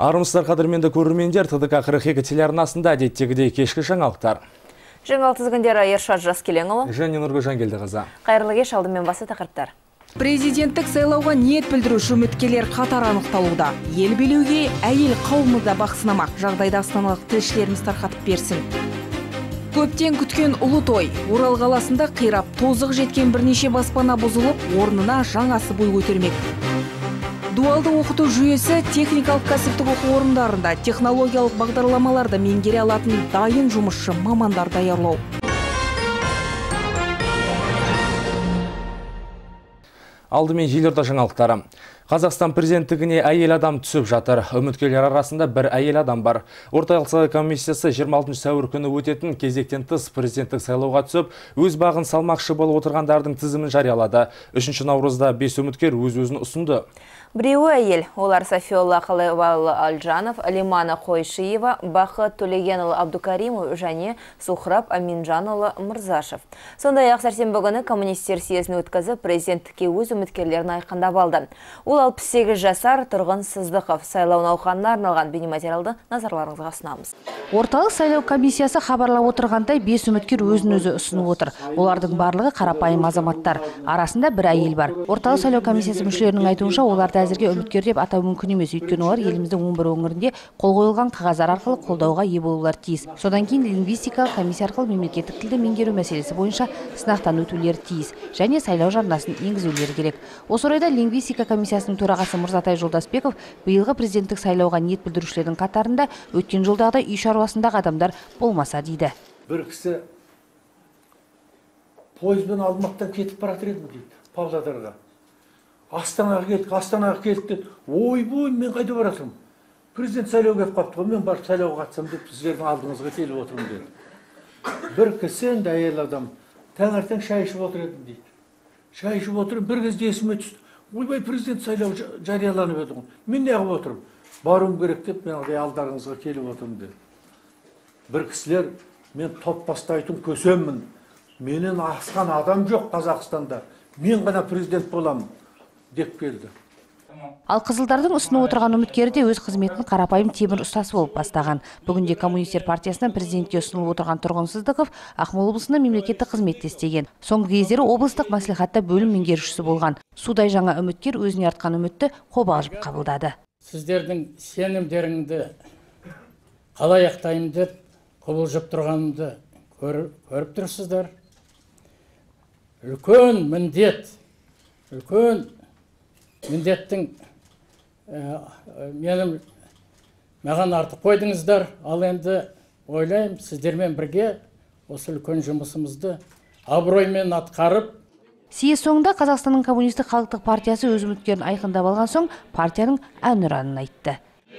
Армысыздар қадірменді көрермендер, ТДК 42 телеарнасында әдеттегідей кешкі жаңалықтар. Жаңалық тізгіндері Ершат Жаскеленұлы және Нұргүл Келдіқызы. Қайырлы кеш, алдымен басы тақырыптар. Президенттік сайлауға ниет білдіруші үміткерлер қатар анықталуда. Ел билеуге әйел қауымы да бақ сынамақ. Жағдайда астаналық тілшілеріміз тарқатып берсін. Көптен күткен ұлы той. Орал қаласында қирап тозығы жеткен бірнеше баспана бұзылып, орнына жаңасы бой көтермек. Дуалды оқыту жүйесі техникалық кәсіптік оқу орындарында технологиялық бағдарламаларды меңгере алатын дайын жұмысшы мамандар даярлау. Алдымен елорда жаңалықтары. Қазақстан президенттігіне әйел адам түсіп жатыр. Үміткерлер арасында бір әйел адам бар. Орталық сайлау комиссиясы 26 сәуір күні өтетін кезектен тыс президенттік сайлауға түсіп, өз бағын салмақшы болып отырғандардың тізімін жариялады. 3 наурызда 5 үміткер өз-өзін ұсынды. Біреуі әйел, олар Софиолла Қалайбалы Алжанов, Алимана Қойшиева, Бақыт Төлегенұлы Абдукаримов және Сухраб Аминжанұлы Мырзашев. Сондай-ақ сәрсенбі күні коммунистер съезін өткізіп, президенттікке өз үміткерлерін айқындап алды. Ол 68 жасар Тұрғын Сыздықов. Сайлау науқанына арналған бейнематериалды назарларыңызға ұсынамыз. Орталық сайлау комиссиясы хабарлап отырғандай 5 үміткер өзін-өзі ұсынып отыр. Олардың барлығы қарапайым азаматтар. Арасында бір әйел бар. Орталық сайлау комиссиясы мүшелерінің айтуынша, оларды әзірге үміткер деп атау мүмкін емес, өйткені олар еліміздің 11 өңірінде қол қойылған қағаздар арқылы қолдауға ие болулар тиіс. Содан кейін лингвистикалық комиссия арқылы мемлекеттік тілді меңгеру мәселесі бойынша сынақтан өтулері тиіс және сайлау жарнасын енгізулері керек. Осы орайда лингвистика комиссиясының төрағасы Мырзатай Жолдасбеков биылғы президенттік сайлауға ниет білдірушілердің қатарында өткен жылдағыдай үй шаруасындағы адамдар болмаса дейді. Бір кісі пойызбен Алматыдан кетіп баратыр едім дейді, Павлодарға. Астанаға келдік. Ойбой, мен қайда баратырмын? Президент сайлау келіп қапты ғой, мен барып сайлауға қатысам деп сіздердің алдыңызға келіп отырмын деді. Бір кісі енді әйел адам таңертең шай ішіп отыр едім дейді. Шай ішіп отырып, бір кезде есіме түсті. Ойбай, президент сайлау жарияланып еді ғой. Мен неғып отырмын? Баруым керек деп, мен алдарыңызға келіп отырмын деді. Бір кісілер, мен топ бастайтын көсеммін. Менен асқан адам жоқ Қазақстанда. Мен ғана президент боламын деп келді. Ал қызылдардың ұсынып отырған үміткері де өз қызметін қарапайым темір ұстасы болып бастаған. Бүгінде коммунистер партиясынан президентке ұсынылып отырған Тұрғын Сыздықов Ақмола облысында мемлекеттік қызметте істеген. Соңғы кездері облыстық мәслихатта бөлім меңгерушісі болған. Судай жаңа үміткер өзіне артқан үмітті қобалжып қабылдады. Сіздердің сенімдеріңді қалай аяқтаймын деп қобалжып тұрғанымды көріп тұрсыздар. Үлкен міндеттің маған артық қойдыңыздар, ал енді ойлайым сіздермен бірге осы үлкен жұмысымызды абыроймен атқарып. Съез соңында Қазақстанның коммунистік халықтық партиясы өз үміткерін айқындап алған соң партияның әнұранын айтты.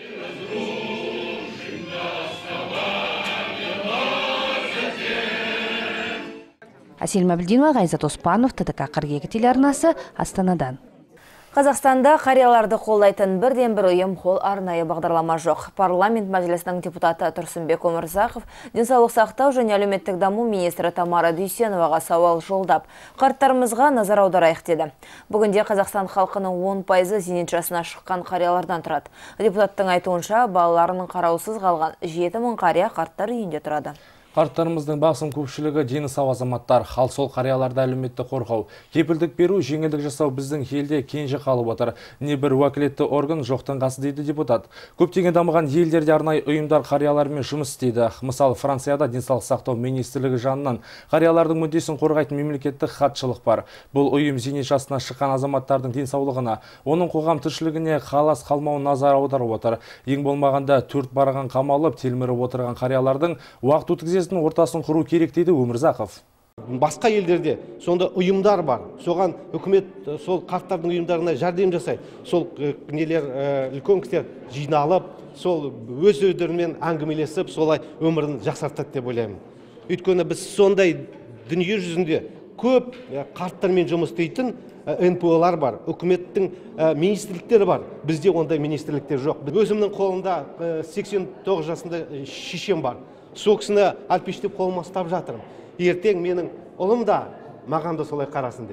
Әсел Мәбілдинова, Ғайзат Оспанов, ТДК 42 телеарнасы, Астанадан. Қазақстанда қарияларды қолдайтын бірден-бір ұйым қол арнайы бағдарлама жоқ. Парламент мәжілісінің депутаты Тұрсынбек Омырзақов денсаулық сақтау және әлеуметтік даму министрі Тамара Дүйсеноваға сауал жолдап, қарттарымызға назар аударайық деді. Бүгінде Қазақстан халқының 10% зейнет жасына шыққан қариялардан тұрады. Депутаттың айтуынша, балаларының қараусыз қалған 7000 қария қарттар үйінде тұрады. Қарттарымыздың басым көпшілігі дені сау азаматтар. Хал сол қарияларды әлеуметті қорғау, кепілдік беру, жеңілдік жасау біздің елде кенже қалып отыр. Не бір уәкілетті орган жоқтың қасы дейді депутат. Көптеген дамыған елдерде арнайы ұйымдар қариялармен жұмыс істейді. Мысалы, Францияда денсаулық сақтау министрлігі жанынан қариялардың мүддесін қорғайтын мемлекеттік хатшылық бар. Бұл ұйым зейнет жасына шыққан азаматтардың денсаулығына, оның қоғам тіршілігіне қалас қалмауын назар аударып отыр. Ең болмағанда 4 барған қамалып, телміріп отырған қариялардың уақыт өткізесін ортасын құру керек дейді Өмірзақов. Басқа елдерде сонда ұйымдар бар. Соған үкімет сол қарттардың ұйымдарына жәрдем жасайды. Сол үлкен кісілер жиналып, сол өздерімен әңгімелесіп, солай өмірін жақсартады деп ойлаймын. Өйткені біз сондай дүние жүзінде көп қарттармен жұмыс істейтін НПО-лар бар, үкіметтің министрліктері бар. Бізде ондай министрліктер жоқ. Өзімнің қолымда 89 жасында шешем бар. Сол кісіні алпештеп қолыма ұстап жатырмын. Ертең менің ұлым да маған да солай қарасын деп.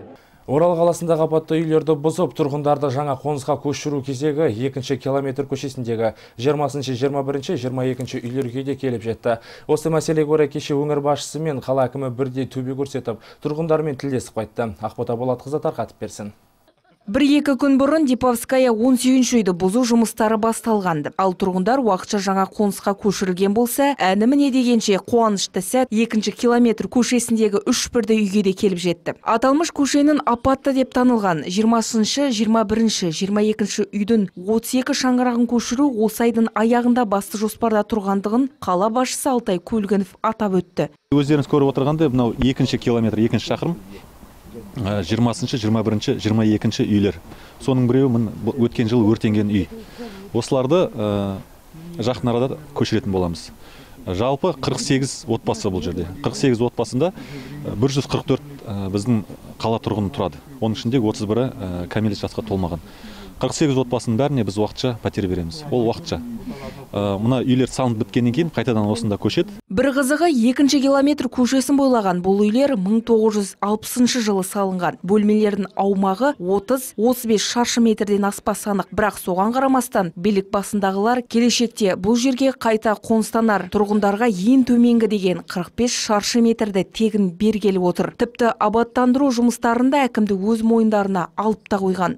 Орал қаласындағы апатты үйлерді бұзып, тұрғындарды жаңа қонысқа көшіру кезегі 2 километр көшесіндегі 20-21, 22 үйлерге де келіп жетті. Осы мәселеге орай кеше өңір басшысы мен қала әкімі бірдей төбе көрсетіп, тұрғындармен тілдесіп қайтты. Ақбота Болатқызы тарқатып берсін. 1-2 күн бұрын Диповская 18 үйді бұзу жұмыстары басталғанды. Ал тұрғындар уақытша жаңа қонысқа көшірілген болса, әні міне дегенше қуанышты сәт 2 километр көшесіндегі 3-1 үйге де келіп жетті. Аталмыш көшенің апатты деп танылған 20-шы, 21-шы, 22-шы үйдің 32 шаңырағын көшіру осы айдың аяғында басты жоспарда тұрғандығын қала басшысы Алтай Көлгінов атап өтті. Өздеріңіз көріп отырғандай, мынау 2 километр, 2 шақырым. 20-шы, 21-шы, 22-шы үйлер. Соның біреуі өткен жыл өртенген үй. Осыларды жақын арада көшіретін боламыз. Жалпы 48 отбасы бұл жерде. 48 отбасында 144 біздің қала тұрғыны тұрады. Оның ішінде 31-і кәмелет жасқа толмаған. 48 отбасының бәріне біз уақытша пәтер береміз. Ол уақытша. Мына үйлер салынып біткеннен кейін қайтадан осында көшеді. Бір қызығы 2 километр көшесін бойлаған бұл үйлер 1960 жылы салынған. Бөлмелердің аумағы 30-35 шаршы метрден аспас анық. Бірақ соған қарамастан билік басындағылар келешекте бұл жерге қайта қоныстанар тұрғындарға ең төменгі деген 45 шаршы метрді тегін бергелі отыр. Тіпті абаттандыру жұмыстарында әкімді өз мойындарына алып та қойған.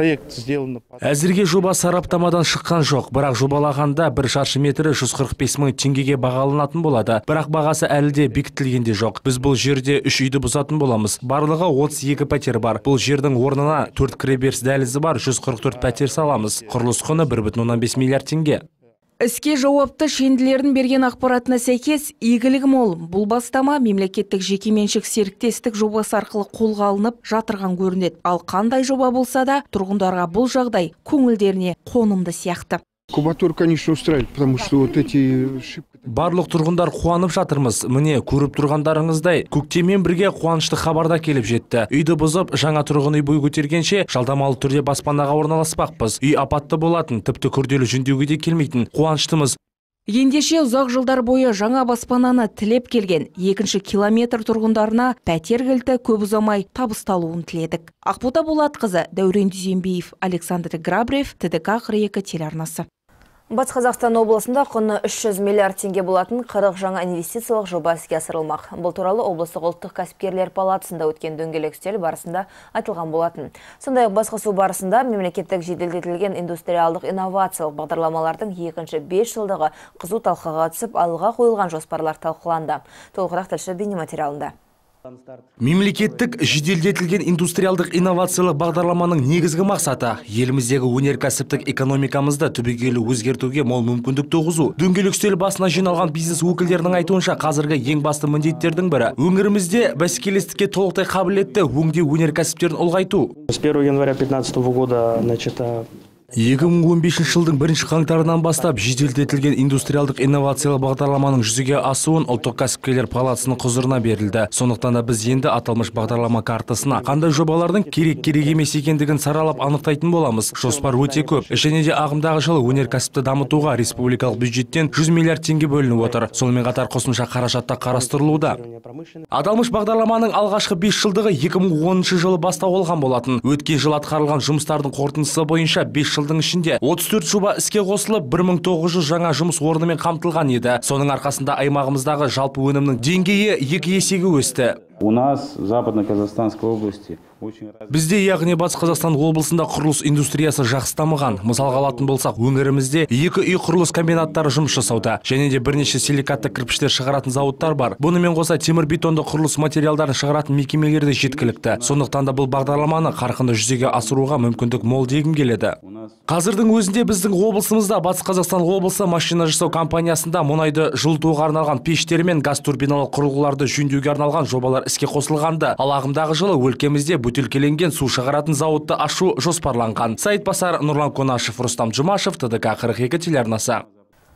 Әзірге жоба сараптамадан шыққан жоқ, бірақ жобалағанда 1 шаршы метрі 145 мың теңгеге бағаланатын болады. Бірақ бағасы әлі де бекітілгенде жоқ. Біз бұл жерде 3 үйді бұзатын боламыз. Барлығы 32 пәтер бар. Бұл жердің орнына 4 кіреберіс дәлізі бар, 144 пәтер саламыз. Құрылыс құны 1,15 миллиард теңге. Іске жауапты шенділердің берген ақпаратына сәйкес игілігі мол. Бұл бастама мемлекеттік жекеменшік серіктестік жобасы арқылы қолға алынып жатырған көрінеді. Ал қандай жоба болса да, тұрғындарға бұл жағдай көңілдеріне қонымды сияқты. Кубатура, конечно, устраивает, потому что вот эти шипы... Барлық тұрғындар қуанып жатырмыз. Міне, көріп тұрғандарыңыздай, көктеммен бірге қуанышты хабарда келіп жетті. Үйді бұзып, жаңа тұрғын үй бой көтергенше, жалдамалы түрде баспанаға орналаспақпыз. Үй апатты болатын, тіпті күрделі жөндеуге де келмейтін. Қуаныштымыз. Ендеше ұзақ жылдар бойы жаңа баспананы тілеп келген 2 километр тұрғындарына пәтер кілті көп ұзамай табысталуын тіледік. Ақбота Болатқызы, Дәурен Дүйсенбиев, Александр Грабрев, ТДК 42 телеарнасы. Батыс Қазақстан облысында құны 300 миллиард теңге болатын 40 жаңа инвестициялық жоба іске асырылмақ. Бұл туралы облыстық ұлттық кәсіпкерлер палатасында өткен дөңгелек үстел барысында айтылған болатын. Сондай-ақ басқосу барысында мемлекеттік жеделдетілген индустриалдық инновациялық бағдарламалардың 2-5 жылдығы қызу талқыға түсіп, алға қойылған жоспарлар талқыланды. Толығырақ тілші бейнематериалында. Мемлекеттік жеделдетілген индустриалдық инновациялық бағдарламаның негізгі мақсаты еліміздегі өнеркәсіптік экономикамызды түбегейлі өзгертуге мол мүмкіндік туғызу. Дөңгелек үстел басына жиналған бизнес өкілдерінің айтуынша, қазіргі ең басты міндеттердің бірі өңірімізде бәсекелестікке толықтай қабілетті өңдеу өнеркәсіптерін ұлғайту. С 1 января 2015 года 2015 жылдың 1 қаңтарынан бастап жеделдетілген индустриалдық инновациялық бағдарламаның жүзеге асуын ұлттық кәсіпкерлер палатасының құзырына берілді. Сондықтан да біз енді аталмыш бағдарлама картасына қандай жобалардың керек емес екендігін саралап анықтайтын боламыз. Жоспар өте көп. Және де ағымдағы жылы өнеркәсіпті дамытуға республикалық бюджеттен 100 миллиард теңге бөлініп отыр. Сонымен қатар қосымша қаражатта қарастырылуда. Аталмыш бағдарламаның алғашқы 5 жылдығы 2010 жылы бастау алған болатын. Өткен жыл атқарылған жұмыстардың қорытындысы бойынша 5 жылдың ішінде 34 жоба іске қосылып, 1900 жаңа жұмыс орнымен қамтылған еді. Соның арқасында аймағымыздағы жалпы өнімнің деңгейі 2 есеге өсті. У нас в Западно-Казахстанской области Бізде, яғни Батыс Қазақстан облысында құрылыс индустриясы жақсы дамыған. Мысалға алатын болсақ, өңірімізде 2 үй құрылыс комбинаттары жұмыс жасауда. Және де бірнеше силикатты кірпіштер шығаратын зауыттар бар. Бұнымен қоса темір бетонды құрылыс материалдарын шығаратын мекемелерде жеткілікті. Сондықтан да бұл бағдарламаны қарқынды жүзеге асыруға мүмкіндік мол дегім келеді. Қазірдің өзінде біздің облысымызда Батыс Қазақстан облысы машина жасау компаниясында мұнайды жылытуға арналған пештер мен газ турбиналы құрылғыларды жөндеуге арналған жобалар іске қосылғанды. Ал ағымдағы жылы өлкемізде бөтелкеленген су шығаратын зауытты ашу жоспарланған. Саид Басар, Нұрлан Конашев, Рустам Жұмашев, ТДК 42 телеарнасы.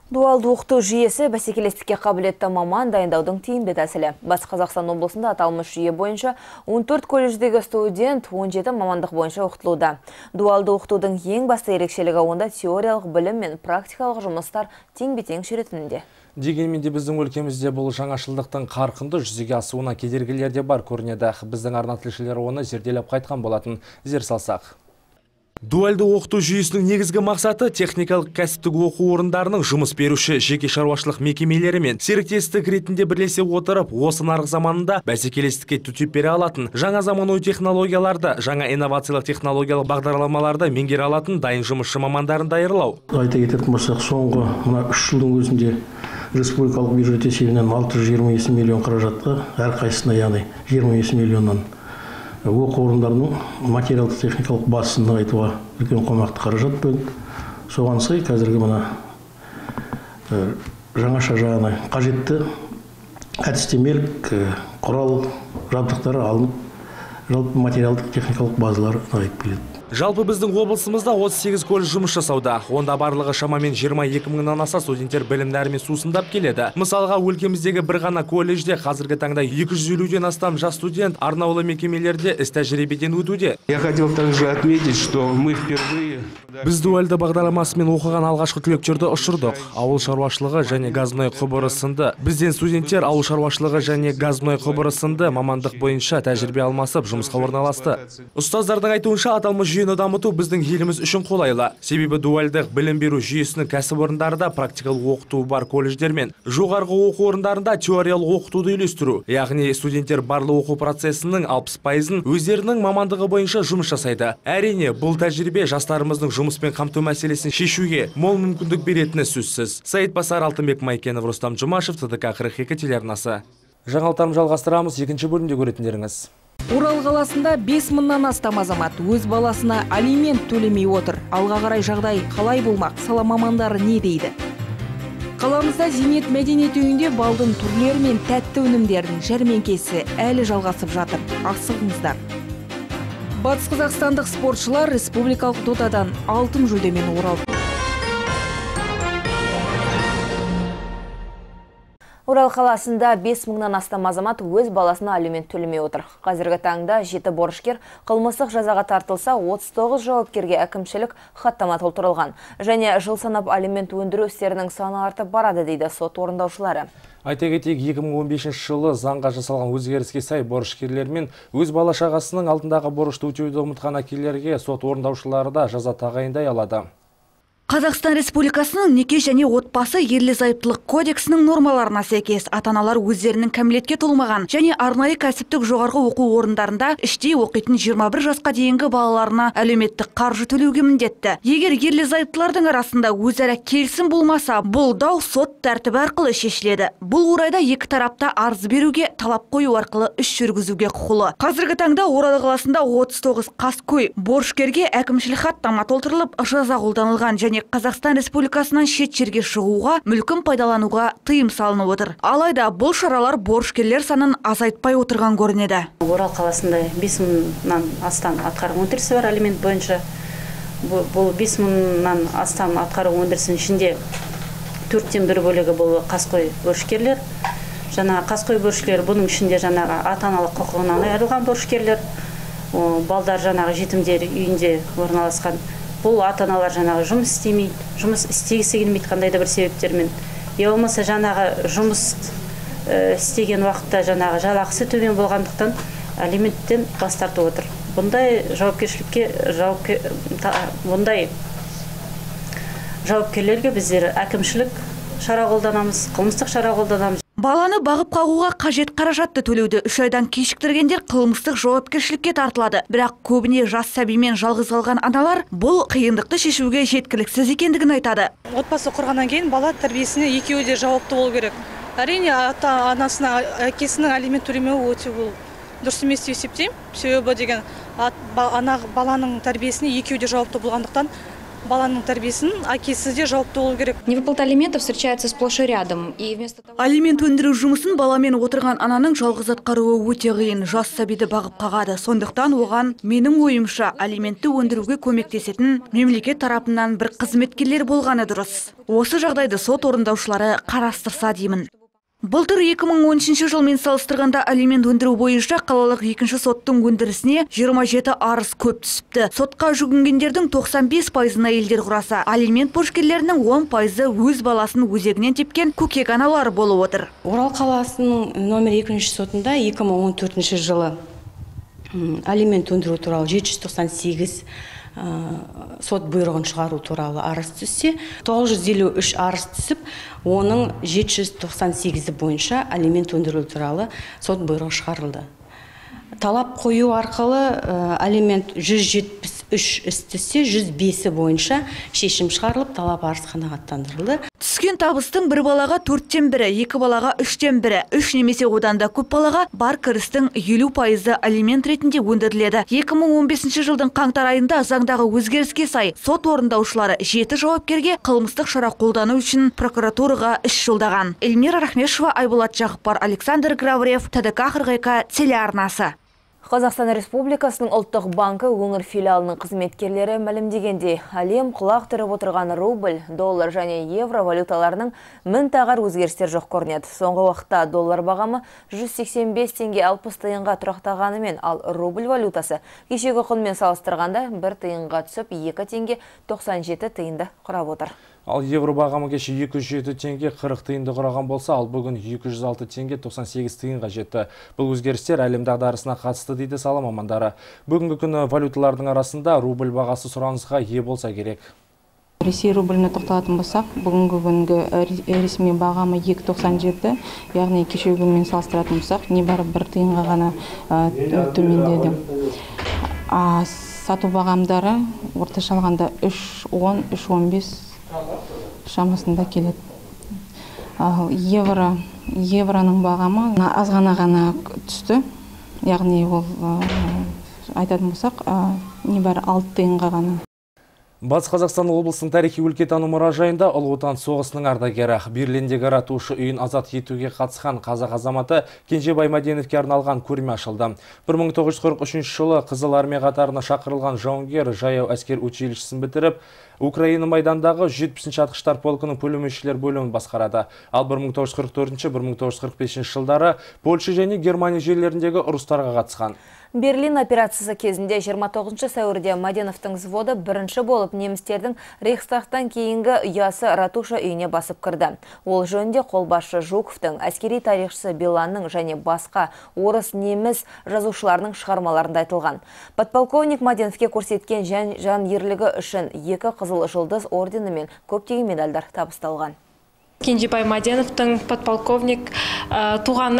Дуалды оқыту жүйесі бәсекелестікке қабілетті маман дайындаудың тиімді тәсілі. Батыс Қазақстан облысында аталмыш жүйе бойынша 14 колледждегі студент 17 мамандық бойынша оқытылуда. Дуалды оқытудың ең басты ерекшелігі онда теориялық білім мен практикалық жұмыстар тең-бетең жүретінінде. Дегенмен де біздің өлкемізде бұл жаңашылдықтың қарқынды жүзеге асуына кедергілер де бар көрінеді. Біздің арна тілшілері оны зерделеп қайтқан болатын. Зер салсақ. Дуальды оқыту жүйесінің негізгі мақсаты техникалық кәсіптік оқу орындарының жұмыс беруші жеке шаруашылық мекемелері мен серіктестік ретінде бірлесе отырып, осы нарық заманында бәсекелестікке төтеп бере алатын, жаңа заманауи технологияларды, жаңа инновациялық технологиялық бағдарламаларды меңгере алатын дайын жұмысшы мамандарын даярлау. Айта кететін болсақ, соңғы 3 жылдың өзінде республикалық бюджет есебінен 620 миллион қаражатқа, әрқайсысына яғни 20 миллионнан оқу орындарының материалдық техникалық базасын нығайтуға үлкен қомақты қаражат бөлініп, соған сай қазіргі мына жаңаша жағына қажетті әдістемелік құрал жабдықтары алынып, жалпы материалдық техникалық базалар нығайып келеді. Жалпы біздің облысымызда 38 колледж жұмыс жасауда. Онда барлығы шамамен 22 мыңнан аса студенттер білімдерімен сусындап келеді. Мысалға, өлкеміздегі бір ғана колледжде қазіргі таңда 250-ден астам жас студент арнаулы мекемелерде іс тәжірибеден өтуде. Я хотел также отметить, что мы впервые... Біз дуальды бағдарламасымен оқыған алғашқы түлектерді ұшырдық. Ауыл шаруашылығы және газ-мұнай құбыры сынды. Бізден студенттер ауыл шаруашылығы және газ-мұнай құбыры сынды мамандық бойынша тәжірибе алмасып, жұмысқа орналасты. Ұстаздардың айтуынша, аталмыш жүйені дамыту біздің еліміз үшін қолайлы. Себебі дуальдық білім беру жүйесінің кәсіпорындарында практикалық оқыту бар колледждер мен жоғарғы оқу орындарында теориялық оқытуды үйлестіру. Яғни студенттер барлық оқу процесінің 60%-ын өздерінің мамандығы бойынша жұмыс жасайды. Әрине, бұл тәжірибе жастарымыздың жұмыспен қамту мәселесін шешуге мол мүмкіндік беретіні сөзсіз. Саид Басар, Алтынбек Майкенов, Рустам Жұмашев, ТДК 42 телеарнасы. Жаңалықтарымызды жалғастырамыз, екінші бөлімде көретіндеріңіз. Урал қаласында 5 мыңнан астам азамат өз баласына алимент төлемей отыр. Алға қарай жағдай қалай болмақ? Сала мамандары не дейді? Қаламызда Зейнет мәдениет үйінде балдың түрлері мен тәтті өнімдердің жәрмеңкесі әлі жалғасып жатыр. Асығыңыздар. Батыс қазақстандық спортшылар республикалық додадан алтын жүлдемен оралды. Урал қаласында 5 мыңнан астам азамат өз баласына алимент төлемей отыр. Қазіргі таңда 7 борышкер қылмыстық жазаға тартылса, 39 жауапкерге әкімшілік хаттама толтырылған. Және жыл санап алимент өндіру істерінің саны артып барады дейді сот орындаушылары. Айта кетейік, 2015 жылы заңға жасалған өзгеріске сай борышкерлер мен өз бала шағасының алдындағы борышты өтеуді ұмытқан әкелерге сот орындаушылары да жаза тағайындай алады. Қазақстан Республикасының неке және отбасы ерлі-зайыптылық кодексінің нормаларына сәйкес ата-аналар өздерінің кәмелетке толмаған және арнайы кәсіптік жоғарғы оқу орындарында іштей оқитын 21 жасқа дейінгі балаларына әлеуметтік қаржы төлеуге міндетті. Егер ерлі-зайыптылардың арасында өзара келісім болмаса, бұл дау сот тәртібі арқылы шешіледі. Бұл орайда екі тарапта арыз беруге, талап қою арқылы іс жүргізуге құқылы. Қазіргі таңда Орал қаласында 39 қаскөй борышкерге әкімшілік хаттама толтырылып, жаза қолданылған және Қазақстан Республикасынан шет жерге шығуға, мүлкін пайдалануға тыйым салынып отыр. Алайда бұл шаралар борышкерлер санын азайтпай отырған көрінеді. Орал қаласында 5 мыңнан астам атқару өндірісі бар алимент бойынша. Бұл 5 мыңнан астам атқару өндірісінің ішінде 1/4 бөлігі бұл қаскөй борышкерлер. Жаңағы қаскөй борышкерлер бұның ішінде жаңағы ата-аналық құқығынан айырылған борышкерлер, балдар жаңағы жетімдер үйінде орналасқан. Бұл ата-аналар жаңағы жұмыс істемейді, жұмыс істегісі келмейді қандай да бір себептермен. Я болмаса жаңағы жұмыс істеген уақытта жаңағы жалақысы төмен болғандықтан алименттен бас тартып отыр. Бұндай жауапкерлерге біздер әкімшілік шара қолданамыз, қылмыстық шара қолданамыз. Баланы бағып қағуға қажет қаражатты төлеуді 3 айдан кешіктіргендер қылмыстық жауапкершілікке тартылады. Бірақ көбіне жас сәбимен жалғыз қалған аналар бұл қиындықты шешуге жеткіліксіз екендігін айтады. Отбасы құрғаннан кейін бала тәрбиесіне екеуі де жауапты болу керек. Әрине ата-анасына әкесінің алимент төлемеуі өте бұл дұрыс емес деп есептеймін. Себебі деген баланың тәрбиесіне екеуі де жауапты болғандықтан баланың тәрбиесін әкесі де жауапты болу керек. Невыплата алиментов встречается сплошь и рядом. Алимент өндіру жұмысын баламен отырған ананың жалғыз атқаруы өте қиын. Жас сәбиді бағып қағады. Сондықтан оған менің ойымша алиментті өндіруге көмектесетін мемлекет тарапынан бір қызметкерлер болғаны дұрыс. Осы жағдайды сот орындаушылары қарастырса деймін. Былтыр 2013 жылмен салыстырғанда алимент өндіру бойынша қалалық екінші соттың өндірісіне 27 арыз көп түсіпті. Сотқа жүгінгендердің 95%-ын әйелдер құраса, алимент борышкерлерінің 10%-ы өз баласын өзегінен тепкен көкек аналары болып отыр. Орал қаласының номер 2 сотында 2014 жылы алимент өндіру туралы 798 сот бұйрығын шығару туралы арыз түссе, 953 арыз түсіп, оның 798 бойынша алимент өндіру туралы сот бұйрығы шығарылды. Талап қою арқылы алимент 173 іс түссе, 105 бойынша шешім шығарылып, талап арыз қанағаттандырылды. Түскен табыстың бір балаға 4-тен бірі, 2 балаға 3-тен бірі, 3 немесе одан да көп балаға бар кірістің 50% алимент ретінде өндіріледі. 2015 жылдың қаңтар айында заңдағы өзгеріске сай сот орындаушылары 7 жауапкерге қылмыстық шара қолдану үшін прокуратураға іс жолдаған. Эльмира Рахмешева, Айболат Жақыпар, Александр Граврев, ТДК Қырғайқа телеарнасы. Қазақстан Республикасының ұлттық банкі өңір филиалының қызметкерлері мәлімдегенде, әлем құлақ түріп отырған рубль, доллар және евро валюталарының мың тағар өзгерістер жоқ көрінеді. Соңғы уақытта доллар бағамы 185 теңге 60 тиынға тұрақтағанымен, ал рубль валютасы кешегі құнмен салыстырғанда 1 тиынға түсіп 2 теңге 97 тиынды құрап отыр. Ал евро бағамы кеше 207 теңге 40 тиынды құраған болса, ал бүгін 206 теңге 98 тиынға жетті. Бұл өзгерістер әлем дағдарысына қатысты дейді сала мамандары. Бүгінгі күні валюталардың арасында рубль бағасы сұранысқа ие болса керек. Ресей рубльіне тоқталатын болсақ, бүгінгі күнгі ресми бағамы 2.97, яғни кешегі күнмен салыстыратын болсақ, небәрі 1 тиынға ғана төмендеді. Сату бағамдары орташа алғанда 3.10, 3.15 шамасында келеді. Евроның бағамы аз ғана түсті. Яғни ол айтатын болсақ, небәрі 6 тиынға ғана. Батыс Қазақстан облысының тарихи өлкетану мұражайында Ұлы Отан соғысының ардагері Берлиндегі Ратушы үйін азат етуге қатысқан қазақ азаматы Кенжебай Маденовке арналған көрме ашылды. 1943 жылы Қызыл армия қатарына шақырылған жауынгер жаяу әскер училищесін бітіріп, Украина майдандағы 70-ші атқыштар полкының пулеметшілер бөлімін басқарады. Ал 1944-1945 жылдары Польша және Германия жерлеріндегі ұрыстарға қатысқан. Берлин операциясы кезінде 29 сәуірде Маденовтың взводы бірінші болып немістердің Рейхстагтан кейінгі ұясы Ратуша үйіне басып кірді. Ол жөнінде қолбасшы Жуковтың, әскери тарихшысы Беланның және басқа орыс неміс жазушыларының шығармаларында айтылған. Подполковник Маденовке көрсеткен жан ерлігі үшін 2 қызыл жұлдыз ордені мен көптеген медальдар табысталған. Кенжебай Маденовтың подполковник туғанына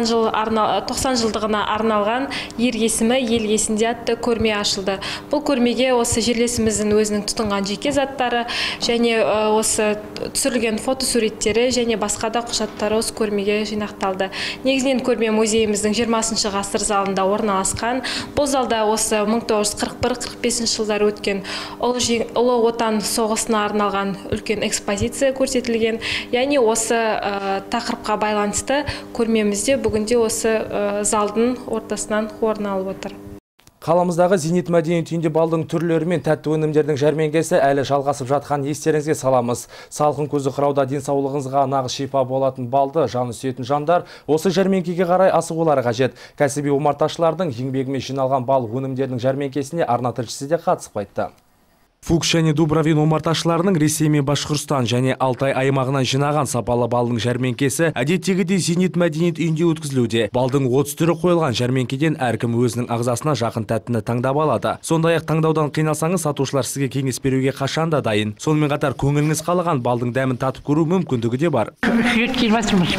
90 жылдығына арналған ер есімі ел есінде атты көрме ашылды. Бұл көрмеге осы жерлесіміздің өзінің тұтынған жеке заттары және осы түсірілген фотосуреттері және басқа да құжаттары осы көрмеге жинақталды. Негізінен көрме музейіміздің 20 ғасыр залында орналасқан. Бұл залда осы 1941-45 жылдары өткен Ұлы Отан соғысына арналған үлкен экспозиция көрсетілген. Яғни осы тақырыпқа байланысты көрмемізде бүгінде осы залдың ортасынан орын алып отыр. Қаламыздағы Зенит мәдениет үйінде балдың түрлері мен тәтті өнімдердің жәрмеңкесі әлі жалғасып жатқан естеріңізге саламыз. Салқын көзі қырауда денсаулығыңызға нағыз шипа болатын балды жаны сүйетін жандар осы жәрмеңкеге қарай асығулары қажет. Кәсіби омарташылардың еңбегімен жиналған бал өнімдерінің жәрмеңкесіне арна тілшісі де қатысып қайтты. Фукс және Дубравин омарташыларының Ресей мен Башқұртстан және Алтай аймағынан жинаған сапалы балдың жәрмеңкесі әдеттегідей Зенит мәдениет үйінде өткізілуде. Балдың 30 түрі қойылған жәрмеңкеден әркім өзінің ағзасына жақын тәттіні таңдап алады. Сондай-ақ таңдаудан қиналсаңыз, сатушылар сізге кеңес беруге қашанда дайын. Сонымен қатар көңіліңіз қалаған балдың дәмін татып көру мүмкіндігі де бар.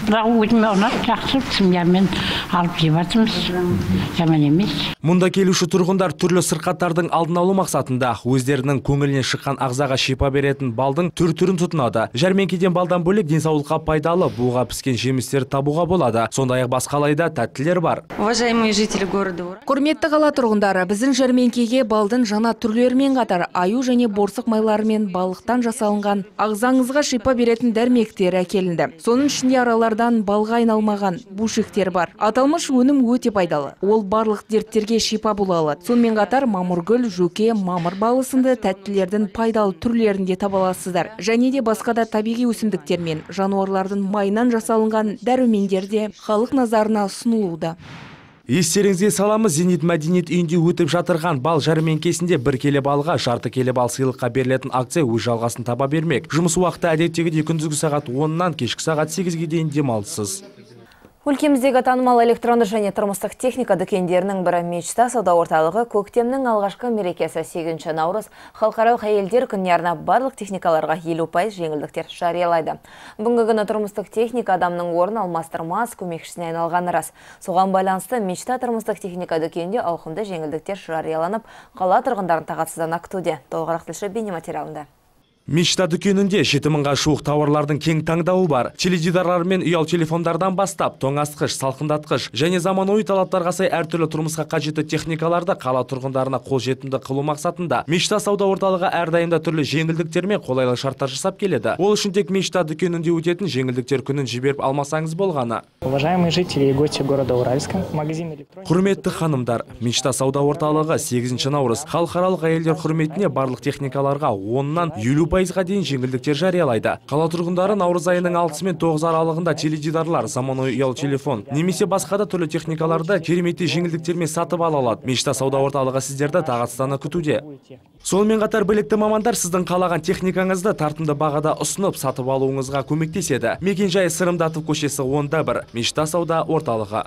Бірақ өзіме ұнап, жақсы семьямен алып жеп жатырмыз. Жаман емес. Мұнда келуші тұрғындар түрлі сырқаттардың алдын алу мақсатында өздерінің көңілінен шыққан ағзаға шипа беретін балдың түр-түрін тұтынады. Жәрмеңкеден балдан бөлек денсаулыққа пайдалы буға піскен жемістер табуға болады. Сондай-ақ басқалайда тәттілер бар. Уважаемые жители города Урал. Құрметті қала тұрғындары, біздің жәрмеңкеге балдың жаңа түрлерімен қатар аю және борсық майларымен балықтан жасалынған ағзаңызға шипа беретін дәрмектер әкелінді. Соның ішінде аралардан балға айналмаған бушектер бар. Аталмыш өнім өте пайдалы. Ол барлық дерттерге шипа бола алады. Сонымен қатар мамыргүл, жөке, мамыр балы сынды тәттілердің пайдалы түрлерінде таба аласыздар. Және де басқа да табиғи өсімдіктер мен жануарлардың майынан жасалынған дәрумендер де халық назарына ұсынылуда. Естеріңізге саламыз, Зенит мәдениет үйінде өтіп жатырған бал жәрмеңкесінде бір келі балға жарты келі бал сыйлыққа берілетін акция өз жалғасын таба бермек. Жұмыс уақыты әдеттегідей күндізгі сағат 10-нан кешкі сағат 8-ге дейін демалыссыз. Өлкеміздегі танымал электронды және тұрмыстық техника дүкендерінің бірі Мечта сауда орталығы көктемнің алғашқы мерекесі 8 наурыз халықаралық әйелдер күніне арнап барлық техникаларға 50% жеңілдіктер жариялайды. Бүгінгі күні тұрмыстық техника адамның орнын алмастырмас көмекшісіне айналғаны рас. Соған байланысты Мечта тұрмыстық техника дүкенінде ауқымды жеңілдіктер жарияланып, қала тұрғындарын тағатсыздана күтуде. Толығырақ тілші бейнематериалында. Мечта дүкенінде 7000-ға жуық тауарлардың кең таңдауы бар. Теледидарлар мен ұялы телефондардан бастап, тоңазытқыш, салқындатқыш және заманауи талаптарға сай әртүрлі тұрмысқа қажетті техникаларды қала тұрғындарына қолжетімді қылу мақсатында Мечта сауда орталығы әрдайымда түрлі жеңілдіктер мен қолайлы шарттар жасап келеді. Ол үшін тек Мечта дүкенінде өтетін жеңілдіктер күнін жіберіп алмасаңыз болғаны. Уважаемые жители и гости города Уральска, магазин электроники. Құрметті ханымдар, Мечта сауда орталығы 8 наурыз халықаралық әйелдер құрметіне барлық техникаларға 10-нан 50%-ға дейін жеңілдіктер жариялайды. Қала тұрғындары наурыз айының 6 мен 9 аралығында теледидарлар, заманауи ұялы телефон немесе басқа да түрлі техникаларды кереметтей жеңілдіктермен сатып ала алады. Мечта сауда орталығы сіздерді тағатсыздана күтуде. Сонымен қатар білікті мамандар сіздің қалаған техникаңызды тартымды бағада ұсынып сатып алуыңызға көмектеседі. Мекен-жайы Сырымдатов көшесі 10-1, Мечта сауда орталығы.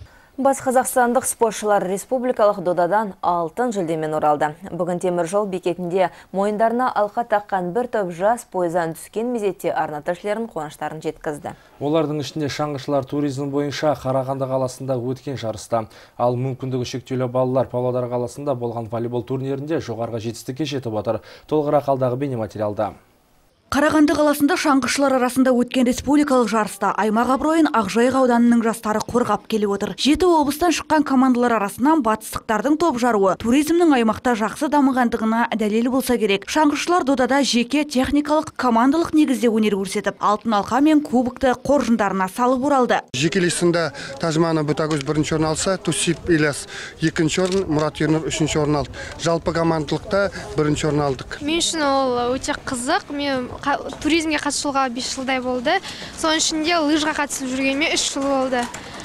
Бас қазақстандық спортшылар республикалық додадан алтын жүлдемен оралды. Бүгін темір жол бекетінде мойындарына алқа таққан бір топ жас пойыздан түскен мезетте арна тілшілерін қуаныштарын жеткізді. Олардың ішінде шаңғышылар туризм бойынша Қарағанды қаласында өткен жарыста, ал мүмкіндігі шектеулі балалар Павлодар қаласында болған волейбол турнирінде жоғарғы жетістікке жетіп отыр. Толығырақ алдағы бейнематериалда. Қарағанды қаласында шаңғышылар арасында өткен республикалық жарыста аймақ абыройын Ақжайық ауданының жастары қорғап келіп отыр. 7 облыстан шыққан командалар арасынан батыстықтардың топ жаруы туризмнің аймақта жақсы дамығандығына дәлел болса керек. Шаңғышылар додада жеке техникалық командалық негізде өнер көрсетіп, алтын алқа мен кубокты қоржындарына салып оралды. Жекелесінде Тажмана Бутагөз бірінші орын алса, Тусип Ильяс екінші орын, Мұрат Ернұр үшінші орын алды. Жалпы командалықта бірінші орын алдық. Мен үшін ол өте қызық. Мен туризмге қатысуға 5 жылдай болды. Соның ішінде лыжға қатысып жүргеніме 3 жыл болды.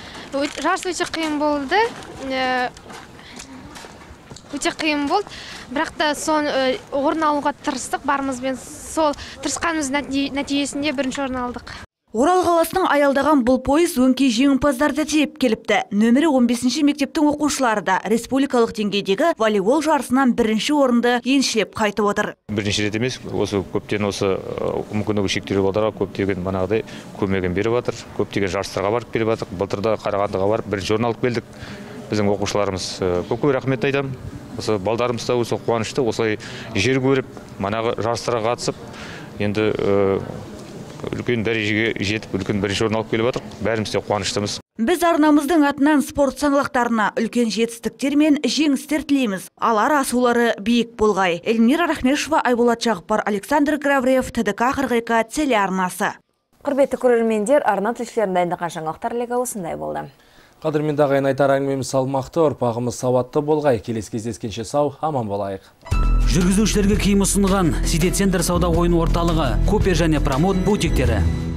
Жарыс өте қиын болды. Бірақ та орын алуға тырыстық барымызбен. Сол тырысқанымыз нәтижесінде бірінші орын алдық. Орал қаласының аялдаған бұл пойыз өңкей жеңімпаздарды тиеп келіпті. Нөмірі 15-ші мектептің оқушылары да республикалық деңгейдегі волейбол жарысынан бірінші орынды еншілеп қайтып отыр. Бірінші рет емес, осы көптен осы мүмкіндігі шектеулі балаларға көптеген манағыдай көмегін беріп жатыр. Көптеген жарыстарға барып келіп жатыр. Былтырда Қарағандыға барып бірінші орын алып келдік. Біздің оқушыларымыз көп рахмет айтамын. Осы балдарымыз да осы қуанышты, осылай жер көріп, манағы жарыстарға қатысып, енді үлкен дәрежеге жетіп, үлкен бірінші орын алып келіп жатыр. Бәріміз де қуаныштымыз. Біз арнамыздың атынан спорт саңлақтарына үлкен жетістіктер мен жеңістер тілейміз. Алар асулары биік болғай. Эльмира Рахмешева, Айболат Жағыпар, Александр Гравриев, ТДК 42 телеарнасы. Құрметті көрермендер, арна тілшілерін дайындаған жаңалықтар легі осындай болды. Қадірменді ағайын, айтар әңгімеміз салмақты, ұрпағымыз сауатты болғай. Келесі кездескенше сау, аман болайық. Жүргізушілерге киім ұсынған Ситет Центр сауда ойын орталығы, Купер және Промот бутиктері.